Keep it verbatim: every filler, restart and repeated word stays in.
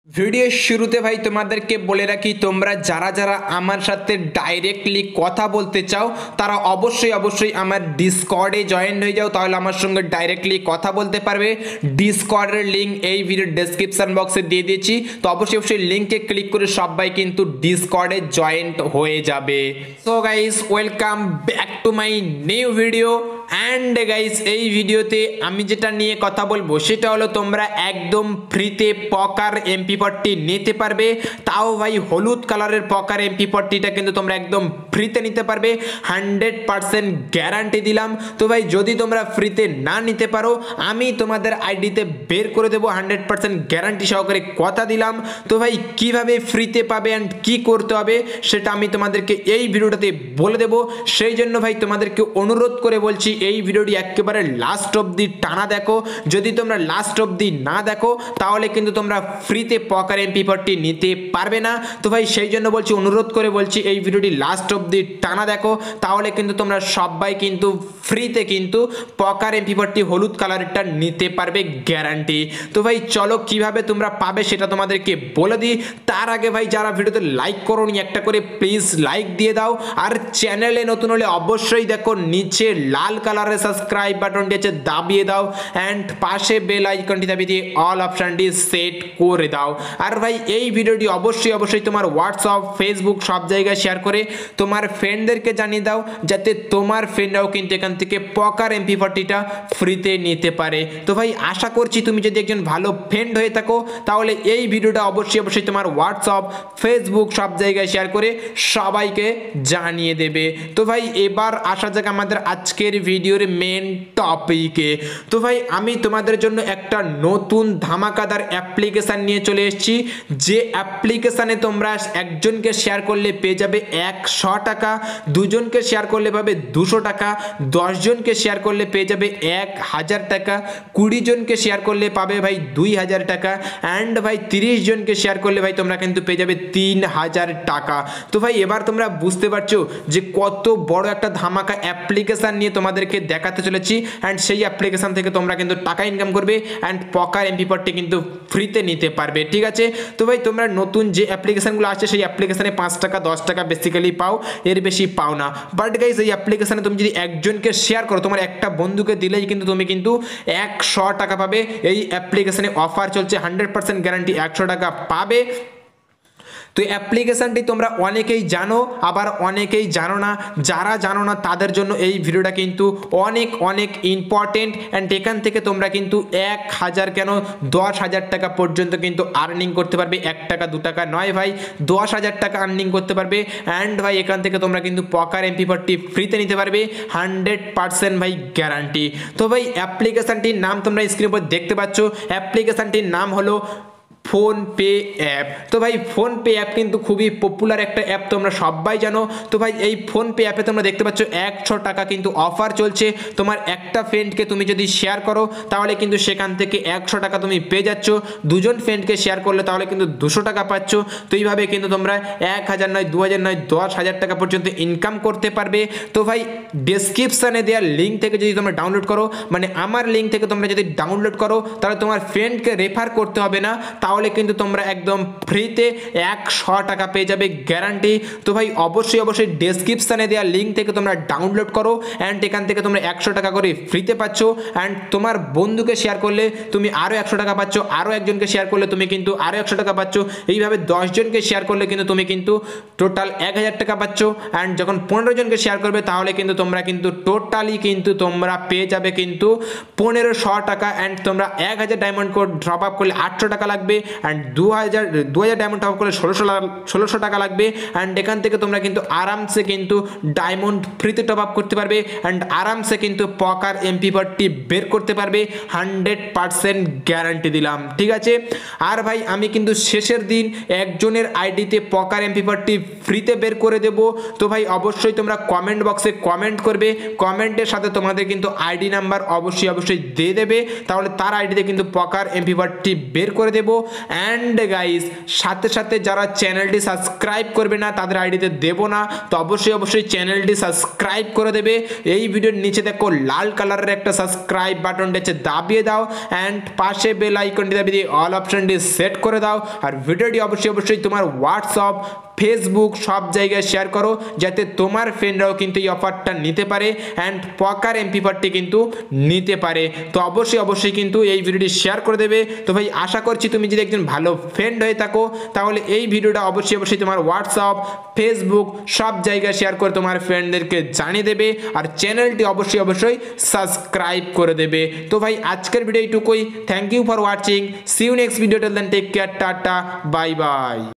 ভিডিওর শুরুতে ভাই তোমাদেরকে বলে রাখি, তোমরা যারা যারা আমার সাথে ডাইরেক্টলি কথা বলতে চাও তারা অবশ্যই অবশ্যই আমার ডিসকর্ডে জয়েন হয়ে যাও, তাহলে আমার সঙ্গে ডাইরেক্টলি কথা বলতে পারবে। ডিসকর্ডের লিঙ্ক এই ভিডিওর ডেসক্রিপশন বক্সে দিয়ে দিয়েছি, তো অবশ্যই অবশ্যই লিঙ্কে ক্লিক করে সবাই কিন্তু ডিসকর্ডে জয়েন্ট হয়ে যাবে। So guys, welcome back to my new video. And guys, এই ভিডিওতে আমি যেটা নিয়ে কথা বলবো সেটা হলো তোমরা একদম ফ্রিতে পকার এমপি ফর্টি নিতে পারবে, তাও ভাই হলুদ কালারের পকার এমপি ফর্টিটা কিন্তু তোমরা একদম ফ্রিতে নিতে পারবে, হান্ড্রেড পার্সেন্ট গ্যারান্টি দিলাম। তো ভাই যদি তোমরা ফ্রিতে না নিতে পারো আমি তোমাদের আইডিতে বের করে দেবো, হান্ড্রেড পার্সেন্ট গ্যারান্টি সহকারে কথা দিলাম। তো ভাই কিভাবে ফ্রিতে পাবে অ্যান্ড কি করতে হবে সেটা আমি তোমাদেরকে এই ভিডিওটাতে বলে দেবো। সেই জন্য ভাই তোমাদেরকে অনুরোধ করে বলছি এই ভিডিওটি একেবারে লাস্ট অবধি টানা দেখো। যদি তোমরা লাস্ট অবধি না দেখো তাহলে কিন্তু তোমরা ফ্রিতে পকার এমপি ফর্টি নিতে পারবে না। তো ভাই সেই জন্য বলছি, অনুরোধ করে বলছি এই ভিডিওটি লাস্ট অবধি টানা দেখো, তাহলে কিন্তু তোমরা সবাই কিন্তু ফ্রিতে কিন্তু পকার এমপি ফর্টি হলুদ কালারটা নিতে পারবে, গ্যারান্টি। তো ভাই চলো কিভাবে তোমরা পাবে সেটা তোমাদেরকে বলে দিই। তার আগে ভাই যারা ভিডিওতে লাইক করোনি একটা করে প্লিজ লাইক দিয়ে দাও, আর চ্যানেলে নতুন হলে অবশ্যই দেখো নিচে লাল কালারের সাবস্ক্রাইব বাটনটি আছে দাবিয়ে দাও, অ্যান্ড পাশে বেল আইকনটি দাবিয়ে দিয়ে অল অপশনটি সেট করে দাও। আর ভাই এই ভিডিওটি অবশ্যই অবশ্যই তোমার হোয়াটসঅ্যাপ ফেসবুক সব জায়গায় শেয়ার করে তোমার ফ্রেন্ডদেরকে জানিয়ে দাও, যাতে তোমার ফ্রেন্ডরাও কিন্তু এখান থেকে পকার এমপি ফর্টিটা ফ্রিতে নিতে পারে। তো ভাই আশা করছি তুমি যদি একজন ভালো ফ্রেন্ড হয়ে থাকো তাহলে এই ভিডিওটা অবশ্যই অবশ্যই তোমার হোয়াটসঅ্যাপ ফেসবুক সব জায়গায় শেয়ার করে সবাইকে জানিয়ে দেবে। তো ভাই এবার আসা যাক আমাদের আজকের ভিডিওর মেন টপিকে। তো ভাই আমি তোমাদের জন্য একটা নতুন ধামাকাদার অ্যাপ্লিকেশান নিয়ে চলে এসেছি, যে অ্যাপ্লিকেশানে তোমরা একজনকে শেয়ার করলে পেয়ে যাবে একশো টাকা, দুজনকে শেয়ার করলে পাবে দুশো টাকা, দশজনকে শেয়ার করলে পেয়ে যাবে এক হাজার টাকা, কুড়ি জনকে শেয়ার করলে পাবে ভাই দুই হাজার টাকা, অ্যান্ড ভাই তিরিশ জনকে শেয়ার করলে ভাই তোমরা কিন্তু পেয়ে যাবে তিন হাজার টাকা। তো ভাই এবার তোমরা বুঝতে পারছো যে কত বড় একটা ধামাকা অ্যাপ্লিকেশান নিয়ে তোমাদেরকে দেখাতে চলেছি, অ্যান্ড সেই অ্যাপ্লিকেশান থেকে তোমরা কিন্তু টাকা ইনকাম করবে অ্যান্ড পকার এমপি ফর্টি কিন্তু ফ্রিতে নিতে পারবে, ঠিক আছে। তো ভাই তোমরা নতুন যে অ্যাপ্লিকেশানগুলো আসছে সেই অ্যাপ্লিকেশানে পাঁচ টাকা দশ টাকা বেসিক্যালি পাও, এর বেশি পাও না। বাট গাইজ এই অ্যাপ্লিকেশানে তুমি যদি একজনকে শেয়ার করো, তোমার একটা বন্ধুকে দিলেই কিন্তু তুমি কিন্তু একশো টাকা পাবে। এই অ্যাপ্লিকেশানে অফার চলছে, হান্ড্রেড পার্সেন্ট গ্যারান্টি একশো টাকা পাবে। তো অ্যাপ্লিকেশানটি তোমরা অনেকেই জানো আবার অনেকেই জানো না, যারা জানো না তাদের জন্য এই ভিডিওটা কিন্তু অনেক অনেক ইম্পর্টেন্ট, অ্যান্ড এখান থেকে তোমরা কিন্তু এক হাজার কেন দশ হাজার টাকা পর্যন্ত কিন্তু আর্নিং করতে পারবে, এক টাকা দু টাকা নয় ভাই, দশ হাজার টাকা আর্নিং করতে পারবে। অ্যান্ড ভাই এখান থেকে তোমরা কিন্তু পকার এমপি ফর্টি ফ্রিতে নিতে পারবে, হান্ড্রেড পার্সেন্ট ভাই গ্যারান্টি। তো ভাই অ্যাপ্লিকেশানটির নাম তোমরা স্ক্রিনের উপর দেখতে পাচ্ছ, অ্যাপ্লিকেশানটির নাম হলো ফোনপে অ্যাপ। তো ভাই ফোনপে অ্যাপ কিন্তু খুবই পপুলার একটা অ্যাপ, তোমরা সবাই জানো। তো ভাই এই ফোনপে অ্যাপে তোমরা দেখতে পাচ্ছ একশো টাকা কিন্তু অফার চলছে। তোমার একটা ফ্রেন্ডকে তুমি যদি শেয়ার করো তাহলে কিন্তু সেখান থেকে একশো টাকা তুমি পেয়ে যাচ্ছ, দুজন ফ্রেন্ডকে শেয়ার করলে তাহলে কিন্তু দুশো টাকা পাচ্ছ। তো এইভাবে কিন্তু তোমরা এক হাজার নয় দু হাজার নয় দশ হাজার টাকা পর্যন্ত ইনকাম করতে পারবে। তো ভাই ডেসক্রিপশানে দেওয়ার লিঙ্ক থেকে যদি তোমরা ডাউনলোড করো, মানে আমার লিঙ্ক থেকে তোমরা যদি ডাউনলোড করো তাহলে তোমার ফ্রেন্ডকে রেফার করতে হবে না, তাহলে কিন্তু তোমরা একদম ফ্রিতে একশো টাকা পেয়ে যাবে, গ্যারান্টি। তো ভাই অবশ্যই অবশ্যই ডেসক্রিপশানে দেওয়া লিঙ্ক থেকে তোমরা ডাউনলোড করো, অ্যান্ড এখান থেকে তোমরা একশো টাকা করে ফ্রিতে পাচ্ছ, অ্যান্ড তোমার বন্ধুকে শেয়ার করলে তুমি আরও একশো টাকা পাচ্ছ, আরও একজনকে শেয়ার করলে তুমি কিন্তু আরও একশো টাকা পাচ্ছ, এইভাবে দশজনকে শেয়ার করলে কিন্তু তুমি কিন্তু টোটাল এক হাজার টাকা পাচ্ছ, অ্যান্ড যখন পনেরো জনকে শেয়ার করবে তাহলে কিন্তু তোমরা কিন্তু টোটালি কিন্তু তোমরা পেয়ে যাবে কিন্তু পনেরোশো টাকা, অ্যান্ড তোমরা এক হাজার ডায়মন্ড কোড ড্রপ আপ করলে আটশো টাকা লাগবে, অ্যান্ড দু হাজার দু হাজার ডায়মন্ড টপ করলে ষোলোশো ষোলোশো টাকা লাগবে, অ্যান্ড এখান থেকে তোমরা কিন্তু আরামসে কিন্তু ডায়মন্ড ফ্রিতে টপ আপ করতে পারবে, অ্যান্ড আরামসে কিন্তু পকার এমপি ফর্টি বের করতে পারবে, হান্ড্রেড পার্সেন্ট গ্যারান্টি দিলাম, ঠিক আছে। আর ভাই আমি কিন্তু শেষের দিন একজনের আইডিতে পকার এমপি ফর্টি ফ্রিতে বের করে দেব। তো ভাই অবশ্যই তোমরা কমেন্ট বক্সে কমেন্ট করবে, কমেন্টের সাথে তোমাদের কিন্তু আইডি নাম্বার অবশ্যই অবশ্যই দিয়ে দেবে, তাহলে তার আইডিতে কিন্তু পকার এমপি ফর্টি বের করে দেবো। অ্যান্ড গাইস সাথে সাথে যারা চ্যানেলটি সাবস্ক্রাইব করবে না তাদের আইডিতে দেবো না, তো অবশ্যই অবশ্যই চ্যানেলটি সাবস্ক্রাইব করে দেবে। এই ভিডিওর নিচে দেখো লাল কালারের একটা সাবস্ক্রাইব বাটনটা আছে, দাবিয়ে দাও অ্যান্ড পাশে বেল আইকনটি দাবিয়ে দিয়ে অল অপশনটি সেট করে দাও। আর ভিডিওটি অবশ্যই অবশ্যই তোমার হোয়াটসঅ্যাপ, ফেসবুক সব জায়গায় শেয়ার করো যাতে তোমার ফ্রেন্ডরাও কিন্তু এই অফারটা নিতে পারে অ্যান্ড পকার এমপি ফোরটি কিন্তু নিতে পারে। তো অবশ্যই অবশ্যই কিন্তু এই ভিডিওটি শেয়ার করে দেবে। তো ভাই আশা করছি তুমি যদি একজন ভালো ফ্রেন্ড হয়ে থাকো তাহলে এই ভিডিওটা অবশ্যই অবশ্যই তোমার হোয়াটসঅ্যাপ, ফেসবুক সব জায়গায় শেয়ার করে তোমার ফ্রেন্ডদেরকে জানিয়ে দেবে আর চ্যানেলটি অবশ্যই অবশ্যই সাবস্ক্রাইব করে দেবে। তো ভাই আজকের ভিডিও এইটুকুই। Thank you for watching, see you next video, till then take care, tata, bye by.